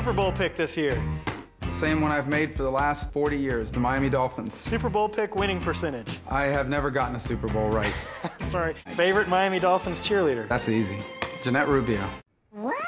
Super Bowl pick this year? The same one I've made for the last 40 years, the Miami Dolphins. Super Bowl pick winning percentage? I have never gotten a Super Bowl right. Sorry. Favorite Miami Dolphins cheerleader? That's easy. Jeanette Rubio. What?